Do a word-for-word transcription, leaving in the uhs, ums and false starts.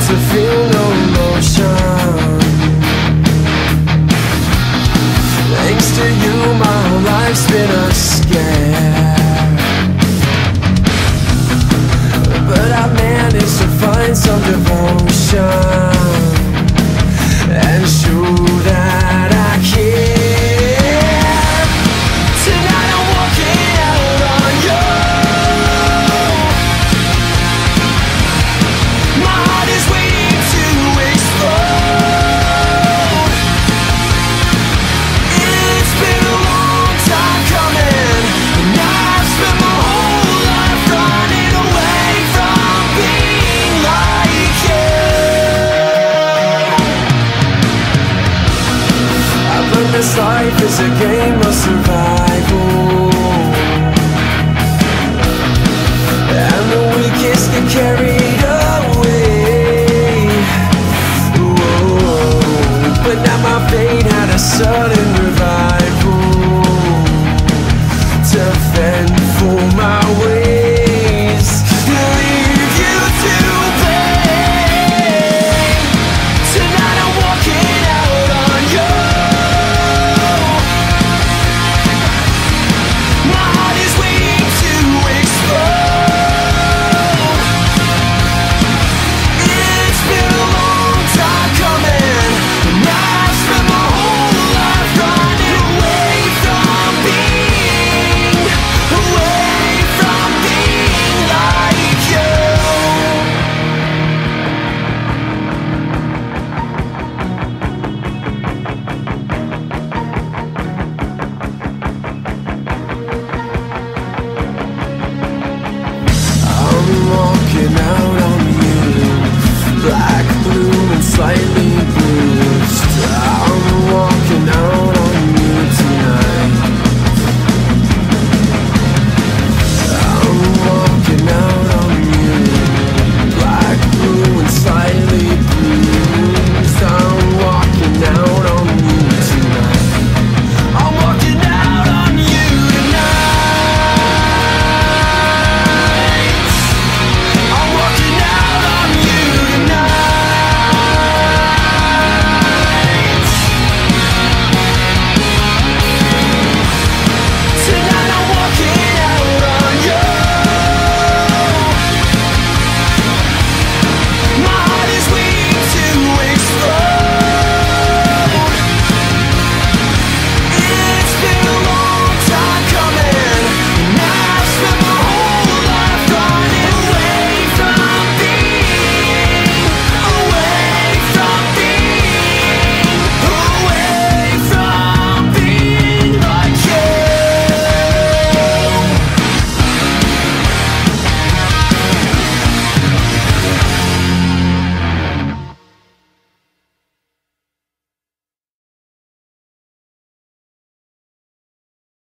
to feel no emotion. Thanks to you, my whole life's been a scare. But I managed to find some devotion and show that I care. Tonight I'm walking out on you. My heart is waiting to explode. It's been a long time coming, and I've spent my whole life running away from being like you. I've learned this life is a game